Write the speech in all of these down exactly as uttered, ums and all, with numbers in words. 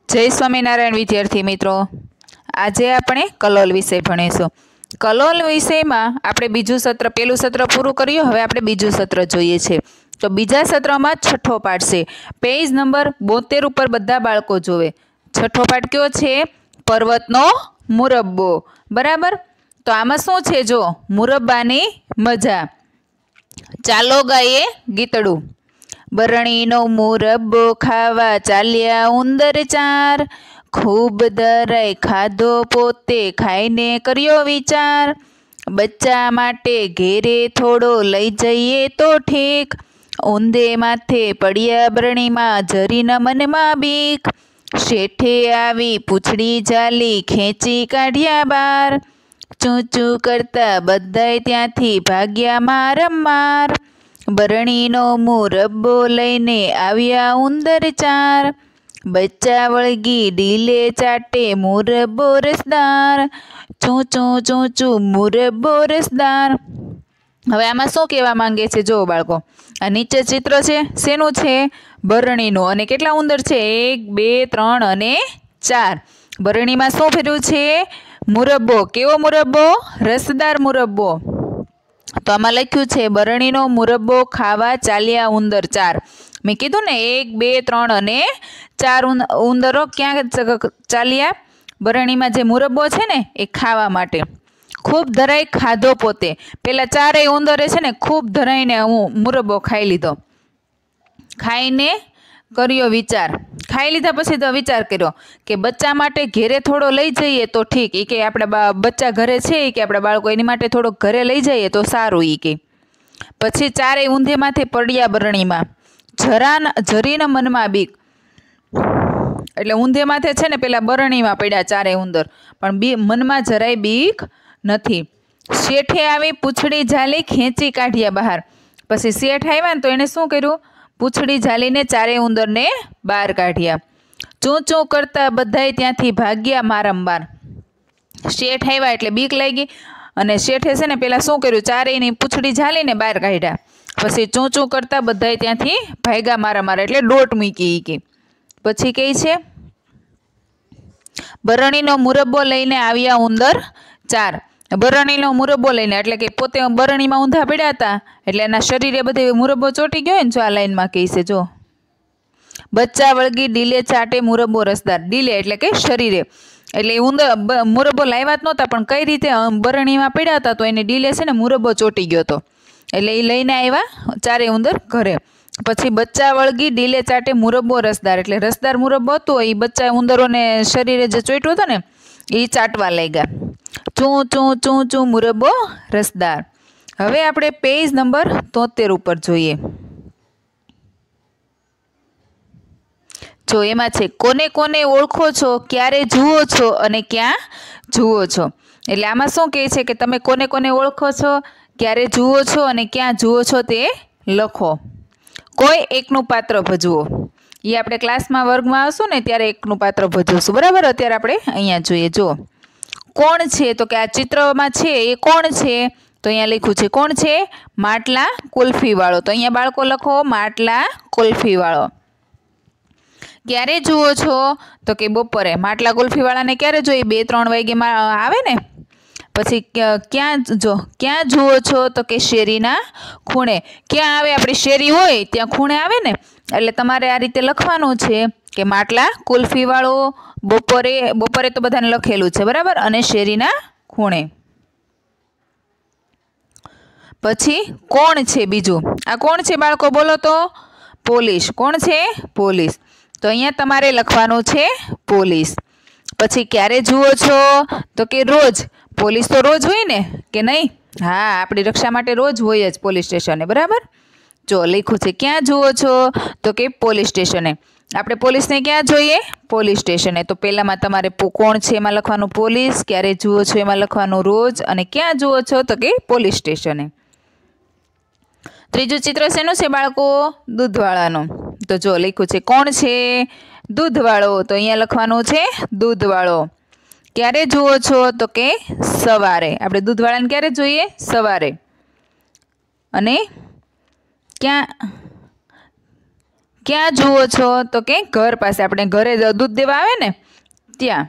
जय स्वामीनारायण विद्यार्थी मित्रों, आज आपणे कलोल विषय भणीशुं। कलोल विषय में आपणे बीजू सत्र पहलू सत्र पूरुं कर्युं। हवे आपणे बीजू सत्र जोईए छे। तो बीजा सत्र में छठो पाठ छे, पेज नंबर बोतेर उपर बधा बाळको जोवे। छठो पाठ क्यो छे? पर्वतनो मुरब्बो। बराबर। तो आमां शुं छे? जो मुरब्बानी मजा। चालो गाये गीतड़ुं। बरણીનો મુરબ્બો ખાવા ચાલ્યા ઉંદર ચાર, ખૂબ દરાય ખાધો પોતે ખાઈને કર્યો વિચાર, બચ્ચા માટે ઘેરે થોડો લઈ જઈએ તો ઠીક, ઊંધે માથે પડ્યા બરણીમાં જરીના મનમાં બીક, શેઠે આવી પૂંછડી જાલી ખેંચી કાઢ્યા બાર, ચૂં ચૂં કરતા બધાય ત્યાંથી ભાગ્યા મારમાર, બરણીનો મુરબ્બો લઈને આવ્યા ઉંદર ચાર, બચ્ચા વળગી ડીલે ચાટે મુરબ્બો રસદાર, ચૂં ચૂં ચૂં ચૂં મુરબ્બો રસદાર। હવે આમાં શું કહેવા માંગે છે? જો બાળકો, આ નીચે ચિત્ર છે, શેનું છે? બરણીનું। અને કેટલા ઉંદર છે? એક, બે, ત્રણ અને ચાર। બરણીમાં શું ભર્યું છે? મુરબ્બો। કેવો મુરબ્બો? રસદાર મુરબ્બો। तो आमां लख्युं छे बरણીનો मुरब्बो खावा चाल्या उंदर चार। मैं कीधुं ने एक बे त्रण अने चार उंदरो क्यां चाल्या? बरણીमां जे मुरब्बो छे ने ए खावा माटे। खूब धराई खाधो पोते। पेला चारेय उंदरे छे ने खूब धराईने मुरब्बो खाई लीधो। खाईने कर्यो विचार। खाई लीधा पछी तो विचार कर्यो के बच्चा माटे घेरे थोड़ो लई जईए तो ठीक। ई के आपड़ा बच्चा घरे छे, ई के आपड़ा बाळको एनी माटे थोड़ो घरे लई जईए तो सारूं। ई के पछी चारे ऊंधे माथे पड्या बरણીमां जरा जरीना मनमा बीक। एटले ऊंधे माथे छे ने पेला बरણીमां पड्या चारे उंदर, पण बी मनमा जराय बीक नथी। शेठे आवी पूंछडी झाली खेंची काढ्या बहार। पछी शेठ आव्या ने तो एणे शुं कर्युं? पूंछडी झालीने चारे उंदरने बहार काढ्या। चूं चूं करता बधाय त्यांथी भाग्या मारंबार। शेठ आव्या एटले बीक लागी अने शेठे छे ने पेला शुं कर्युं? चारेयनी पूंछडी झालीने बहार काढ्या। पछी चूं चूं करता बधाय त्यांथी भाग्या मारंबार एटले डोट मूकी। के पछी कही छे बरણીનો મુરબ્બો લઈને આવ્યા ઉંદર ચાર। बरણીનો मुरब्बो लईने एटले के पोते बरણીમાં ઊંધા પડ્યા હતા એટલે એના શરીરે બધે મુરબ્બો ચોટી ગયો ને। જો આ લાઈનમાં કહી છે, જો બચ્ચા વળગી ડીલે ચાટે મુરબ્બો રસદાર। ડીલે એટલે કે શરીરે, એટલે ઉંદર મુરબ્બો લાવ્યા જ નહોતા પણ કઈ રીતે બરણીમાં પડ્યા હતા તો એને ડીલે છે ને મુરબ્બો ચોટી ગયો હતો એટલે એ લઈને આવ્યા ચારે ઉંદર ઘરે। પછી બચ્ચા વળગી ડીલે ચાટે મુરબ્બો રસદાર એટલે રસદાર મુરબ્બો હતો એ બચ્ચા ઉંદરોને શરીરે જે ચોટ્યો હતો ને એ ચાટવા લાગ્યા। चूं चूं चूं चूं मुरब्बो रसदार। हवे आपणे पेज नंबर तोतेर उपर जोईए। जो एमां छे कोने कोने ओळखो छो, क्यारे जुओ छो अने क्यां जुओ छो। एटले आमां शुं कहे छे के तमे कोने कोने ओळखो छो, क्यारे जुओ छो अने क्यां जुओ छो ते लखो। कोई एकनुं पात्र भजवो। ए आपणे क्लासमां वर्गमां आवशुं ने त्यारे एकनुं पात्र भजवशुं। बराबर। अत्यारे आपणे अहींया जोईए। जो कोण छे तो के आ चित्रमां छे ए कोण छे? तो अहींया लख्युं छे कोण छे? માટલા कुल्फी वाळो। तो अहींया बाळको लखो માટલા कुल्फी वाळो। क्यारे जुओ छो तो के बपोरे। માટલા कुल्फी वाळाने क्यारे जोई? बे त्रण वागे आवे ने। पछी क्यां जो क्यां जुओ छो तो के शेरीना खूणे। क्यां आवे? आपणी शेरी होय त्यां खूणे आवे ने એટલે તમારે આ રીતે લખવાનું છે કે માટલા कुल्फी वाळो बपोरे। बपोरे तो बधाने लखेलुं छे। बराबर। अने शेरीना खूणे। पछी कोण छे बीजू? आ कोण छे बाळको? बोलो तो। पोलीस। कोण छे? पोलीस। तो अहींया तमारे लखवानुं छे पोलीस। पछी क्यारे जुओ छो तो के रोज। पोलीस तो रोज होय ने के नहीं? हाँ, आपणी रक्षा माटे रोज होय ज पोलीस स्टेशने। बराबर। जो लख्युं छे क्यां जुओ छो तो के पोलीस स्टेशने। આપણે પોલીસને ક્યાં જોઈએ? પોલીસ સ્ટેશને। તો પહેલામાં તમારે કોણ છે એમાં લખવાનું પોલીસ, ક્યારે જુઓ છો એમાં લખવાનું રોજ, અને ક્યાં જુઓ છો તો કે પોલીસ સ્ટેશને। ત્રીજું ચિત્ર શેનું છે બાળકો? દૂધવાળાનું। તો જો લખ્યું છે કોણ છે? દૂધવાળો। તો અહીંયા લખવાનું છે દૂધવાળો। ક્યારે જુઓ છો તો કે સવારે। આપણે દૂધવાળાને ક્યારે જોઈએ? સવારે। અને ક્યાં ક્યાં જુઓ છો? તો કે ઘર પાસે, આપણે ઘરે દૂધ દેવા આવે ને ત્યાં.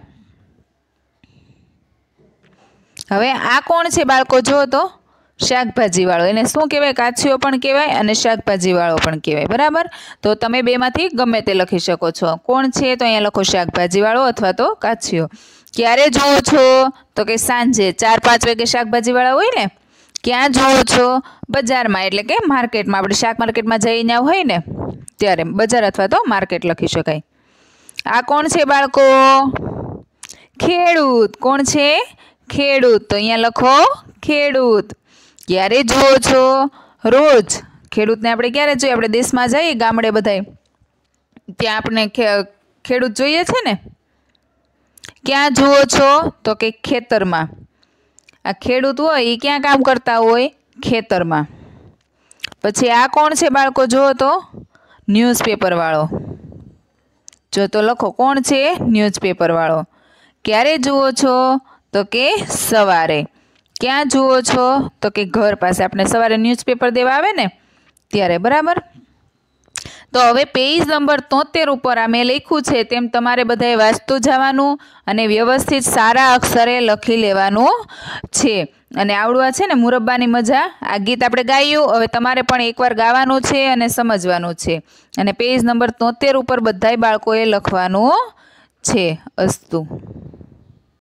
હવે આ કોણ છે બાળકો? જુઓ તો શાકભાજી વાળો. એને શું કહેવાય? કાછીઓ પણ કહેવાય અને શાકભાજી વાળો પણ કહેવાય. બરાબર? તો તમે બેમાંથી ગમે તે લખી શકો છો. કોણ છે? તો અહીંયા લખો શાકભાજી વાળો અથવા તો કાછીઓ. ક્યારે જુઓ છો? તો કે સાંજે ચાર પાંચ વાગે શાકભાજી વાળા હોય ને. ક્યાં જુઓ છો? બજારમાં, એટલે કે માર્કેટમાં. આપણે શાક માર્કેટમાં જઈને હોય ને ત્યારે બજાર અથવા તો માર્કેટ લખી શકાય. આ કોણ છે બાળકો? ખેડૂત. કોણ છે? ખેડૂત. તો અહીંયા લખો ખેડૂત. ક્યારે જુઓ છો? રોજ. ખેડૂતને આપણે ક્યારે જોઈએ? આપણે દેશમાં જઈએ ગામડે બધાય ત્યાં આપણે ખેડૂત જોઈએ છે ને. ક્યાં જુઓ છો? તો કે ખેતરમાં. આ ખેડૂત હોય એ ક્યાં કામ કરતા હોય? ખેતરમાં. પછી આ કોણ છે બાળકો? જુઓ તો ન્યૂઝપેપર વાળો. જો તો લખો કોણ છે? ન્યૂઝપેપર વાળો. ક્યારે જુઓ છો? તો કે સવારે. ક્યાં જુઓ છો? તો કે ઘર પાસે. આપણે સવારે ન્યૂઝપેપર દેવા આવે ને ત્યારે. બરાબર? તો હવે પેજ નંબર તોતેર ઉપર આ મેં લખ્યું છે તેમ તમારે બધાએ વાંચતું જવાનું અને વ્યવસ્થિત સારા અક્ષરે લખી લેવાનું છે. અને આવડવા છે ને મુરબ્બાની મજા. આ ગીત આપણે ગાયું, હવે તમારે પણ એકવાર ગાવાનું છે અને સમજવાનું છે. અને પેજ નંબર તોતેર ઉપર બધાય બાળકોએ લખવાનું છે. અસ્તુ.